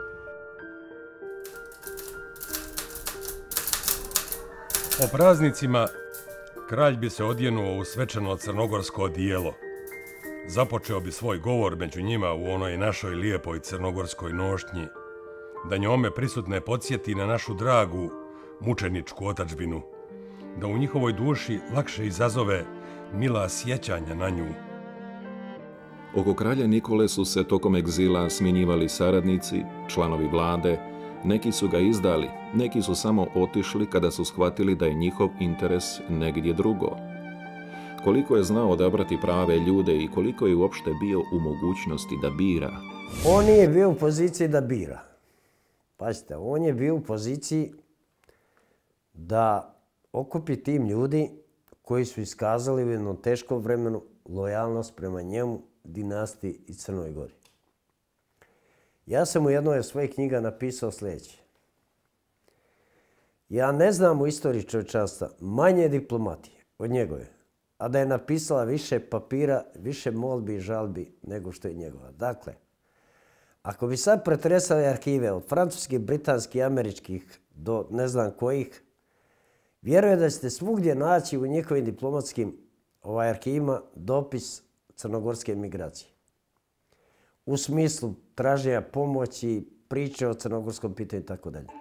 Speaker 3: O praznicima kralj bi se odjenuo u svečano crnogorsko odijelo. Započeo bi svoj govor među njima u onoj našoj lijepoj crnogorskoj nošnji, da njome prisutne podsjeti na našu dragu mučeničku otadžbinu, da u njihovoj duši lakše izazove mila sjećanja na nju.
Speaker 1: Oko kralja Nikole su se tokom egzila smjenjivali saradnici, članovi vlade, neki su ga izdali, neki su samo otišli kada su shvatili da je njihov interes negdje drugo. Koliko je znao odabrati prave ljude i koliko je uopšte bio u mogućnosti da bira.
Speaker 4: On nije bio u poziciji da bira. Pazite, on je bio u poziciji da okupi tim ljudi koji su iskazali u jednom teškom vremenu lojalnost prema njemu, dinastiji i Crnoj Gori. Ja sam u jednoj od svojih knjiga napisao sljedeće. Ja ne znam u istoriji čovječanstva manje diplomatije od njegove, a da je napisala više papira, više molbi i žalbi nego što je njegova. Dakle, ako bi sad pretresali arhive od francuskih, britanskih, američkih do ne znam kojih, vjerujem da ćete svugdje naći u njihovim diplomatskim ovaj, arhivima dopis crnogorske emigracije. U smislu traženja pomoći, priče o crnogorskom pitanju i tako dalje.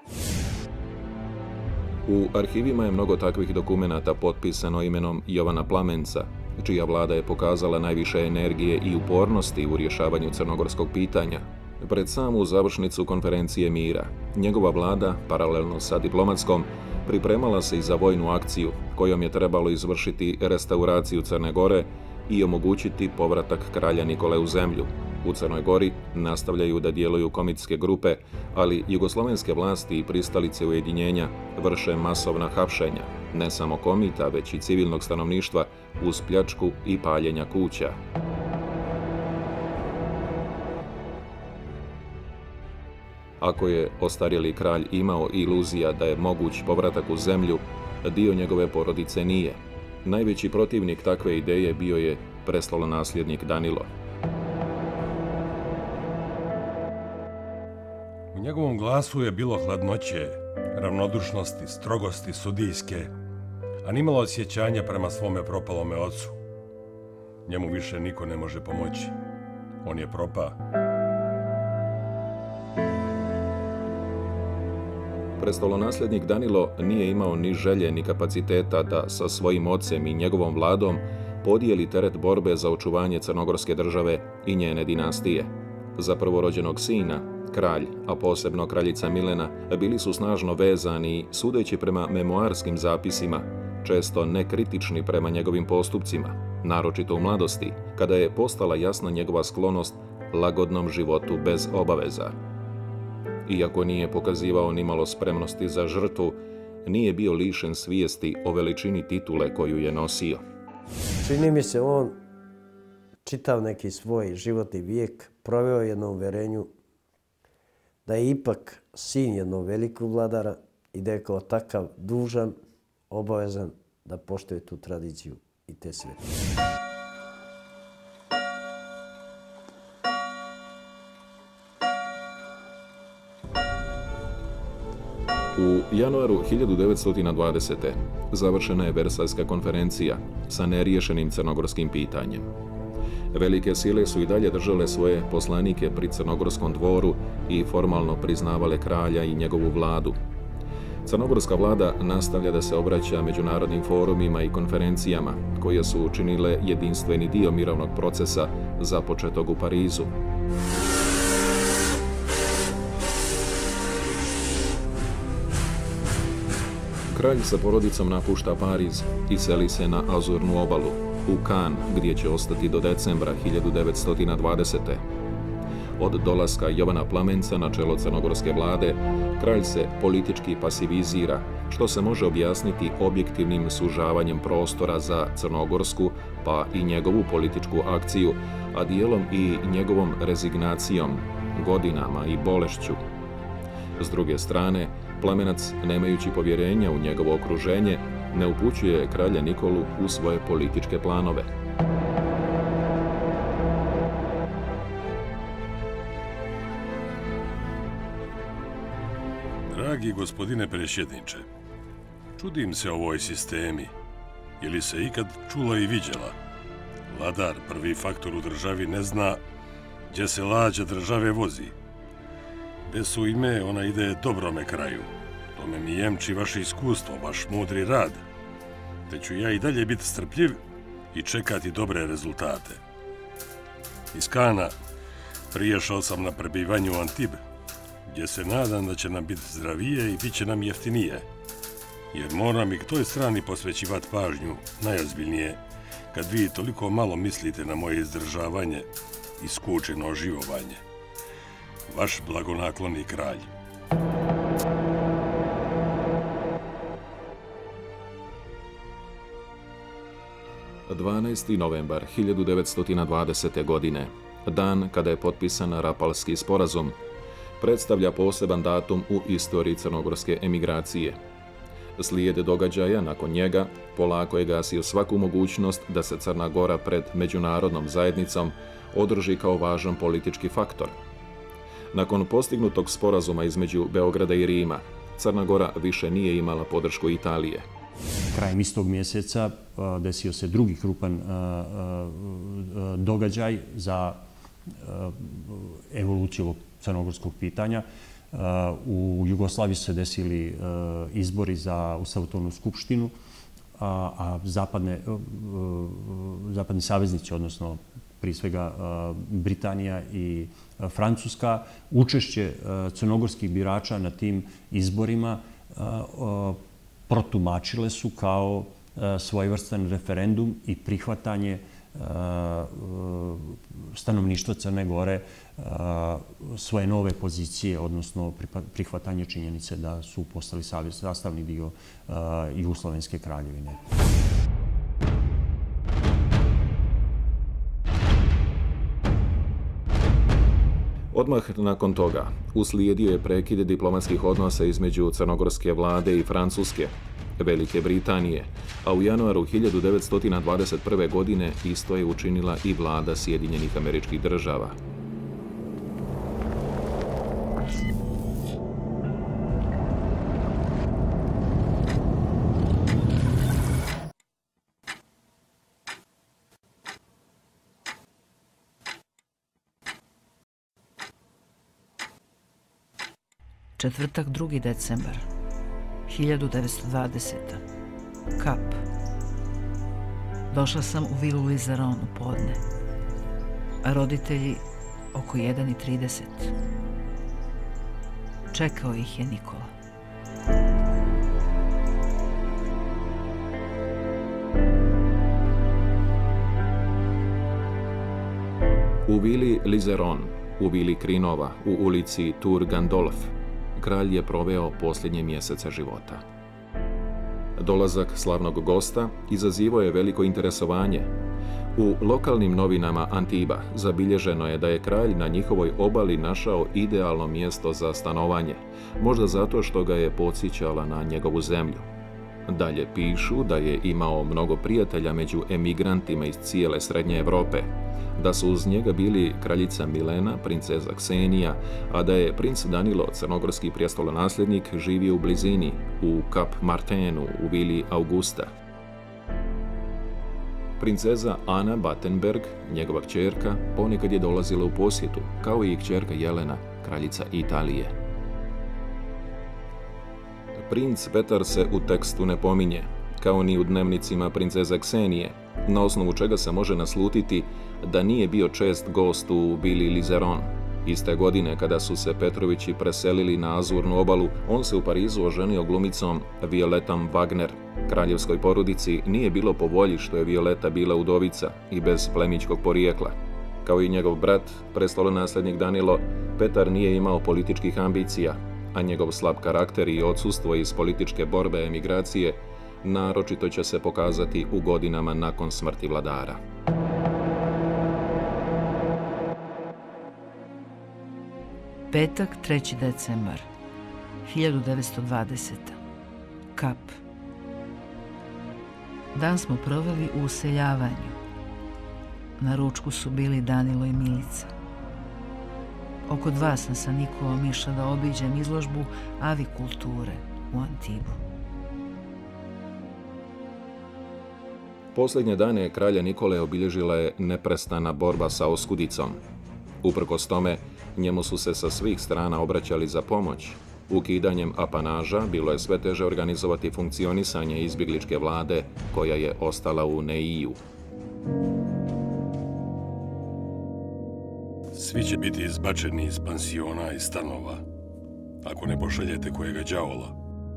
Speaker 1: U arhivima je mnogo takvih dokumenata potpisano imenom Jovana Plamenca, čija vlada je pokazala najviše energije i upornosti u rješavanju crnogorskog pitanja. Pred samu završnicu konferencije mira, njegova vlada, paralelno sa diplomatskom, pripremala se i za vojnu akciju kojom je trebalo izvršiti restauraciju Crne Gore i omogućiti povratak kralja Nikole u zemlju. U Crnoj Gori nastavljaju da djeluju komitske grupe, ali jugoslovenske vlasti i pristalice ujedinjenja vrše masovna hapšenja, ne samo komita, već i civilnog stanovništva uz pljačku i paljenja kuća. Ako je ostarjeli kralj imao iluzija da je moguć povratak u zemlju, dio njegove porodice nije. Najveći protivnik takve ideje bio je prestolonasljednik Danilo.
Speaker 3: U njegovom glasu je bilo hladnoće, ravnodušnosti, strogosti sudijske, a nimalo osjećanja prema svome propalome ocu. Njemu više niko ne može pomoći. On je propa.
Speaker 1: Prestolonasljednik Danilo nije imao ni želje ni kapaciteta da sa svojim ocem i njegovom vladom podijeli teret borbe za očuvanje crnogorske države i njene dinastije. Za prvorođenog sina, Kralj, a posebno kraljica Milena, bili su snažno vezani, sudeći prema memoarskim zapisima, često nekritični prema njegovim postupcima, naročito u mladosti, kada je postala jasna njegova sklonost lagodnom životu bez obaveza. Iako nije pokazivao nimalo spremnosti za žrtvu, nije bio lišen svijesti o veličini titule koju je nosio.
Speaker 4: Čini mi se on čitav neki svoj životni vijek proveo jedno uverenju da je ipak sin jednog velikog vladara i da je kao takav dužan, obavezan da poštuje tu tradiciju i te svete.
Speaker 1: U januaru hiljadu devetsto dvadesete. završena je Versajska konferencija sa neriješenim crnogorskim pitanjem. Velike sile su i dalje držale svoje poslanike pri crnogorskom dvoru i formalno priznavale kralja i njegovu vladu. Crnogorska vlada nastavlja da se obraća međunarodnim forumima i konferencijama, koje su učinile jedinstveni dio mirovnog procesa započetog u Parizu. Kralj sa porodicom napušta Pariz i seli se na Azurnu obalu, u Kan, gdje će ostati do decembra hiljadu devetsto dvadesete. Od dolaska Jovana Plamenca na čelo crnogorske vlade, kralj se politički pasivizira, što se može objasniti objektivnim sužavanjem prostora za crnogorsku, pa i njegovu političku akciju, a dijelom i njegovom rezignacijom, godinama i bolešću. S druge strane, Plamenac, nemajući povjerenja u njegovo okruženje, ne upućuje kralja Nikolu u svoje političke planove.
Speaker 3: Dragi gospodine predsjedniče, čudim se ovoj sistemi. Je li se ikad čula i viđela? Vladar, prvi faktor u državi, ne zna gdje se lađa države vozi. Bez su ime, ona ide dobrome kraju. Tome mi jemči vaše iskustvo, vaš mudri rad. Te ću ja i dalje biti strpljiv i čekati dobre rezultate. Iz Kana priješao sam na prebivanju u Antibes, gdje se nadam da će nam biti zdravije i bit će nam jeftinije, jer moram i k toj strani posvećivati pažnju najozbiljnije, kad vi toliko malo mislite na moje izdržavanje i skučeno oživovanje. Vaš blagonakloni kralj.
Speaker 1: dvanaesti novembar hiljadu devetsto dvadesete. godine, dan kada je potpisan Rapalski sporazum, predstavlja poseban datum u istoriji crnogorske emigracije. Slijed događaja nakon njega polako je gasio svaku mogućnost da se Crna Gora pred međunarodnom zajednicom održi kao važan politički faktor. Nakon postignutog sporazuma između Beograda i Rima, Crna Gora više nije imala podršku Italije.
Speaker 5: Krajem istog mjeseca desio se drugi krupan događaj za evoluciju ovog crnogorskog pitanja. U Jugoslaviji su se desili izbori za Ustavotvornu skupštinu, a zapadne, zapadni saveznici, odnosno prije svega Britanija i Francuska, učešće crnogorskih birača na tim izborima protumačile su kao svojevrstan referendum i prihvatanje stanovništva Crne Gore svoje nove pozicije, odnosno prihvatanje činjenice da su postali sastavni dio Jugoslovenske kraljevine.
Speaker 1: Odmah nakon toga uslijedio je prekid diplomatskih odnosa između crnogorske vlade i Francuske, Velike Britanije, a u januaru hiljadu devetsto dvadeset prve. godine isto je učinila i vlada Sjedinjenih Američkih Država.
Speaker 2: Četvrtak, drugi decembar, hiljadu devetsto dvadesete. Kap. Došla sam u vilu Lizaron u podne, a roditelji oko jedan i trideset. čekao ih je Nikola.
Speaker 1: U vili Lizeron, u vili Krinova, u ulici Tur Gandolf, kralj je proveo posljednje mjesece života. Dolazak slavnog gosta izazivao je veliko interesovanje. U lokalnim novinama Antiba zabilježeno je da je kralj na njihovoj obali našao idealno mjesto za stanovanje, možda zato što ga je podsjećala na njegovu zemlju. Dalje pišu da je imao mnogo prijatelja među emigrantima iz cijele Srednje Europe, da su uz njega bili kraljica Milena, princeza Ksenija, a da je princ Danilo, crnogorski prijestolonasljednik, živio u blizini, u Kap Martenu, u vili Augusta. Princeza Ana Battenberg, njegova kćerka, ponekad je dolazila u posjetu, kao i kćerka Jelena, kraljica Italije. Princ Petar se u tekstu ne pominje, kao ni u dnevnicima princeze Ksenije, na osnovu čega se može naslutiti da nije bio čest gost u vili Lizeron. Iste godine, kada su se Petrovići preselili na Azurnu obalu, on se u Parizu oženio glumicom Violetom Wagner. Kraljevskoj porodici nije bilo po volji što je Violeta bila udovica i bez plemićkog porijekla. Kao i njegov brat, prestolonasljednik Danilo, Petar nije imao političkih ambicija, a njegov slab karakter i odsustvo iz političke borbe emigracije naročito će se pokazati u godinama nakon smrti vladara.
Speaker 2: Petak, treći decembar, hiljadu devetsto dvadeseta. Kap. Dan smo proveli u useljavanju. Na ručku su bili Danilo i Milica. Oko dva sam sa Nikolom išla da obiđem izložbu avikulture u Antibu.
Speaker 1: Posljednje dane kralja Nikole obilježila je neprestana borba sa oskudicom. Uprkos tome, njemu su se sa svih strana obraćali za pomoć. Ukidanjem apanaža bilo je sve teže organizovati funkcionisanje izbjegličke vlade koja je ostala u Neiju.
Speaker 3: Svi će biti izbačeni iz pansiona i stanova, ako ne pošaljete kojega đavola.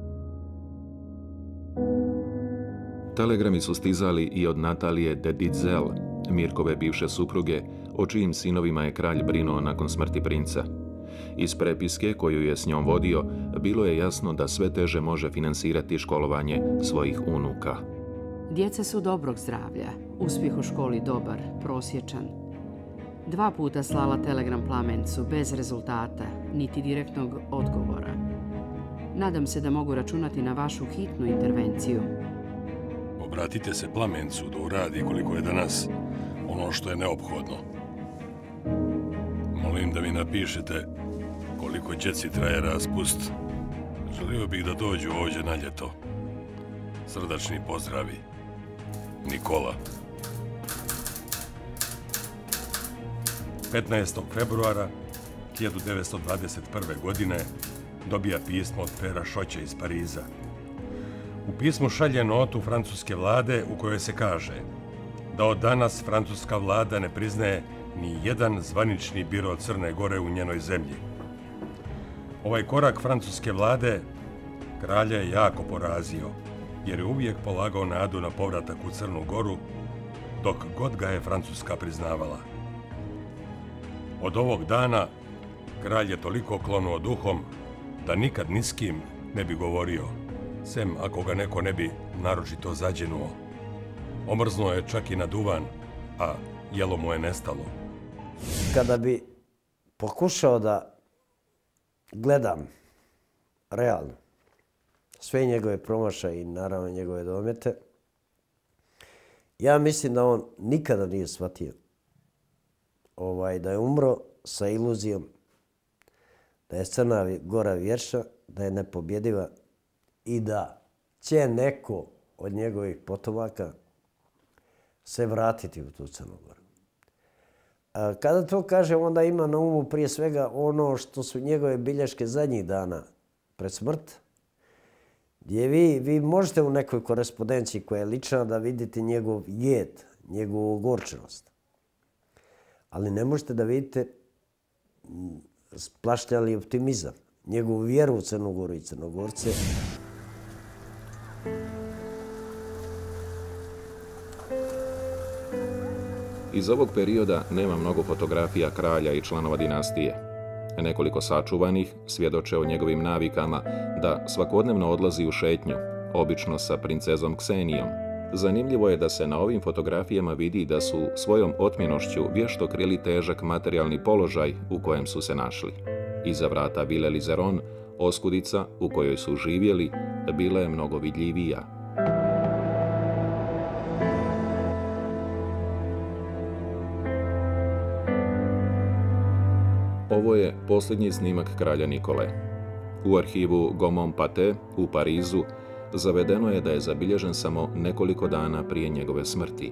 Speaker 1: Telegrami su stizali i od Natalije de Dizel, Mirkove bivše supruge, o čijim sinovima je kralj brinuo nakon smrti princa. Iz prepiske koju je s njom vodio, bilo je jasno da sve teže može finansirati školovanje svojih unuka.
Speaker 9: Djeca su dobrog zdravlja, uspjeh u školi dobar, prosječan. Dva puta slala telegram Plamencu bez rezultata, niti direktnog odgovora. Nadam se da mogu računati na vašu hitnu intervenciju.
Speaker 3: Obratite se Plamencu da uradi koliko je danas ono što je neophodno. Molim da mi napišete koliko djeci traje raspust. Želio bih da dođu ovdje na ljeto. Srdačni pozdravi. Nikola. petnaestog februara hiljadu devetsto dvadeset prve. godine dobija pismo od Pera Šoće iz Pariza. U pismu šalje notu francuske vlade u kojoj se kaže da od danas francuska vlada ne priznaje ni jedan zvanični biro Crne Gore u njenoj zemlji. Ovaj korak francuske vlade kralja je jako porazio, jer je uvijek polagao nadu na povratak u Crnu Goru, dok god ga je Francuska priznavala. Od ovog dana kralj je toliko klonuo duhom da nikad ni s kim ne bi govorio, sem ako ga neko ne bi naročito zađenuo. Omrznuo je čak i na duvan, a jelo mu je nestalo.
Speaker 4: Kada bi pokušao da gledam realno sve njegove promašaje i naravno njegove domete, ja mislim da on nikada nije shvatio ovaj, da je umro sa iluzijom da je Crna Gora vječna, da je nepobjediva i da će neko od njegovih potomaka se vratiti u tu Crnu Goru. A kada to kaže, onda ima na umu prije svega ono što su njegove bilješke zadnjih dana pred smrt, gdje vi, vi možete u nekoj korespondenciji koja je lična da vidite njegov jed, njegovu ogorčenost. Ali ne možete da vidite splašnjali optimizam, njegovu vjeru u Crnogoru i Crnogorce.
Speaker 1: Iz ovog perioda nema mnogo fotografija kralja i članova dinastije. Nekoliko sačuvanih svjedoče o njegovim navikama da svakodnevno odlazi u šetnju, obično sa princezom Ksenijom. Zanimljivo je da se na ovim fotografijama vidi da su svojom otmjenošću vješto krili težak materijalni položaj u kojem su se našli. Iza vrata vile Lizeron, oskudica u kojoj su živjeli, bila je mnogo vidljivija. Ovo je posljednji snimak kralja Nikole. U arhivu Gaumont Pathé u Parizu zavedeno je da je zabilježen samo nekoliko dana prije njegove smrti.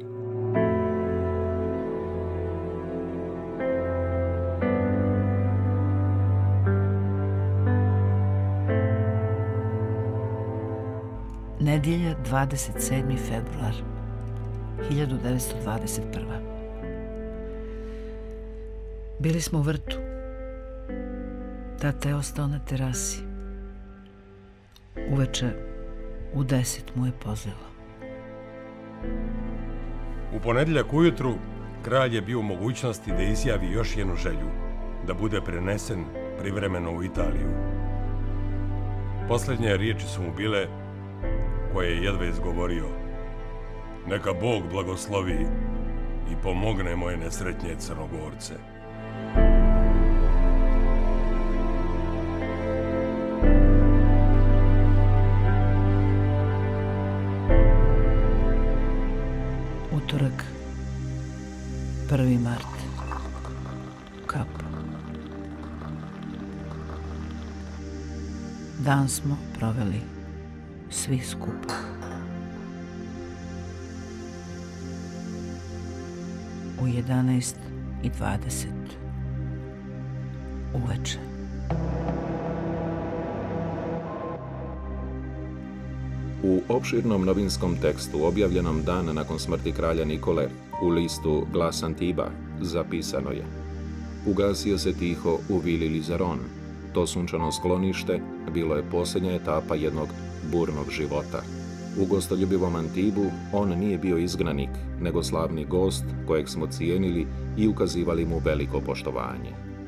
Speaker 2: Nedjelja, dvadeset sedmi februar hiljadu devetsto dvadeset prva. Bili smo u vrtu. Tata je ostao na terasi. Uveče u deset mu je pozlilo.
Speaker 3: U ponedjeljak ujutru kralj je bio u mogućnosti da izjavi još jednu želju, da bude prenesen privremeno u Italiju. Posljednje riječi su mu bile, koje je jedva izgovorio: neka Bog blagoslovi i pomogne moje nesretnje Crnogorce.
Speaker 2: Utorak, prvi mart. Kap. Dan smo proveli svi skupa. U jedanaest i dvadeset uveče.
Speaker 1: U opširnom novinskom tekstu objavljenom dan nakon smrti kralja Nikole u listu Glas Antiba zapisano je: ugasio se tiho u vili Lizeron. To sunčano sklonište bilo je posljednja etapa jednog burnog života. U gostoljubivom Antibu on nije bio izgnanik, nego slavni gost kojeg smo cijenili i ukazivali mu veliko poštovanje.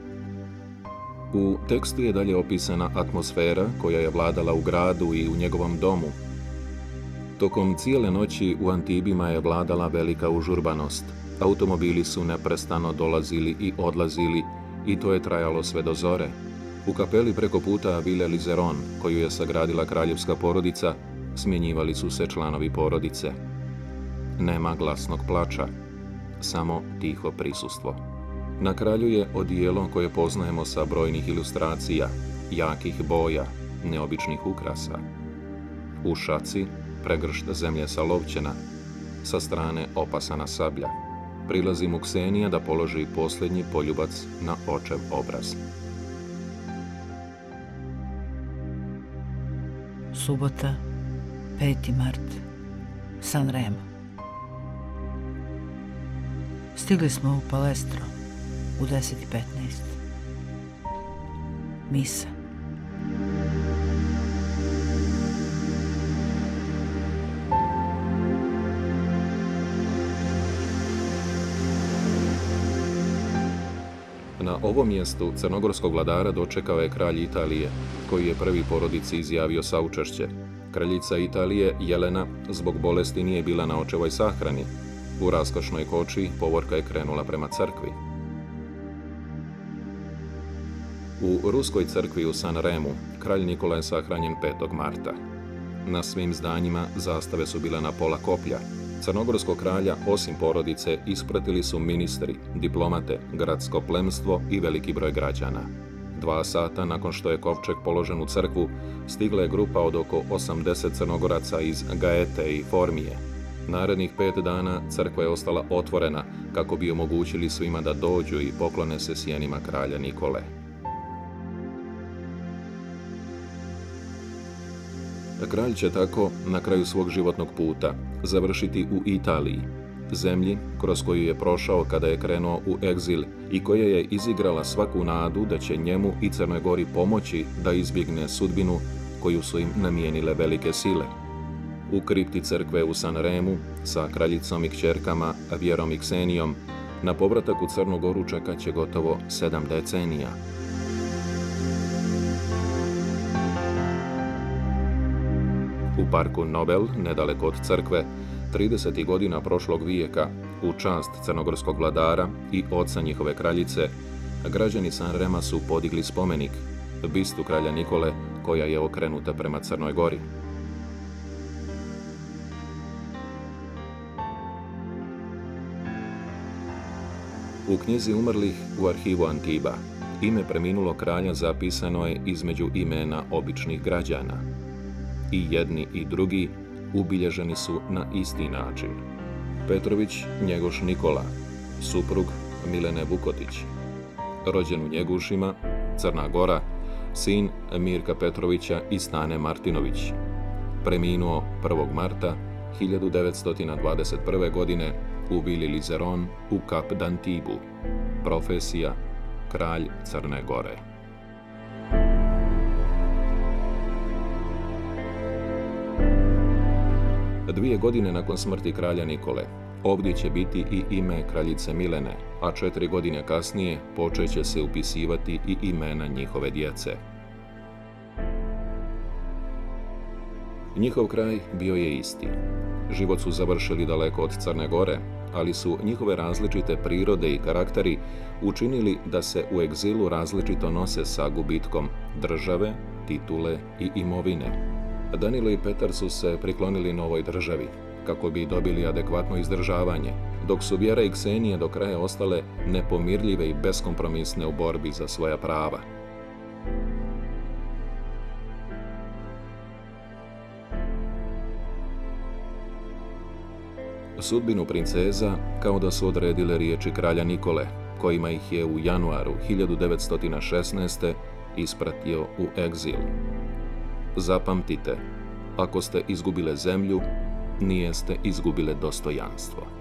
Speaker 1: U tekstu je dalje opisana atmosfera koja je vladala u gradu i u njegovom domu. Tokom cijele noći u Antibima je vladala velika užurbanost. Automobili su neprestano dolazili i odlazili i to je trajalo sve do zore. U kapeli preko puta vile Lizeron, koju je sagradila kraljevska porodica, smjenjivali su se članovi porodice. Nema glasnog plača, samo tiho prisustvo. Na kralju je odijelo koje poznajemo sa brojnih ilustracija, jakih boja, neobičnih ukrasa. U šaci pregršt zemlje sa lovćena, sa strane opasana sablja. Prilazi mu Ksenija da položi posljednji poljubac na očev obraz.
Speaker 2: Subota, peti mart, Sanremo. Stigli smo u Palestro u deset i petnaest. Misa.
Speaker 1: Na ovom mjestu crnogorskog vladara dočekao je kralj Italije, koji je prvi porodici izjavio saučešće. Kraljica Italije, Jelena, zbog bolesti nije bila na očevoj sahrani. U raskošnoj koči povorka je krenula prema crkvi. U ruskoj crkvi u Sanremu kralj Nikola je sahranjen petog marta. Na svim zdanjima zastave su bile na pola koplja. Crnogorskog kralja, osim porodice, ispratili su ministri, diplomate, gradsko plemstvo i veliki broj građana. Dva sata nakon što je kovčeg položen u crkvu, stigla je grupa od oko osamdeset Crnogoraca iz Gaete i Formije. Narednih pet dana crkva je ostala otvorena kako bi omogućili svima da dođu i poklone se sjenima kralja Nikole. Kralj će tako, na kraju svog životnog puta, završiti u Italiji, zemlji kroz koju je prošao kada je krenuo u egzil i koja je izigrala svaku nadu da će njemu i Crnoj Gori pomoći da izbjegne sudbinu koju su im namijenile velike sile. U kripti crkve u Sanremu sa kraljicom i kćerkama Vjerom i Ksenijom na povratak u Crnu Goru čekat će gotovo sedam decenija. U parku Nobel, nedaleko od crkve, tridesetih godina prošlog vijeka, u čast crnogorskog vladara i oca njihove kraljice, građani Sanrema su podigli spomenik, bistu kralja Nikole, koja je okrenuta prema Crnoj Gori. U knjizi umrlih u arhivu Antiba ime preminulog kralja zapisano je između imena običnih građana. I jedni i drugi ubilježeni su na isti način. Petrović Njegoš Nikola, suprug Milene Vukotić. Rođen u Njegušima, Crna Gora, sin Mirka Petrovića i Stane Martinović. Preminuo prvog marta hiljadu devetsto dvadeset prve. godine u Vili Lizeron u Kap d'Antibu. Profesija kralj Crne Gore. Dvije godine nakon smrti kralja Nikole, ovdje će biti i ime kraljice Milene, a četiri godine kasnije počet će se upisivati i imena njihove djece. Njihov kraj bio je isti. Život su završili daleko od Crne Gore, ali su njihove različite prirode i karakteri učinili da se u egzilu različito nose sa gubitkom države, titule i imovine. Danilo i Petar su se priklonili novoj državi, kako bi dobili adekvatno izdržavanje, dok su Vjera i Ksenija do kraja ostale nepomirljive i beskompromisne u borbi za svoja prava. Sudbinu princeza kao da su odredile riječi kralja Nikole, kojima ih je u januaru hiljadu devetsto šesnaeste. ispratio u egzil. Zapamtite, ako ste izgubile zemlju, nijeste izgubile dostojanstvo.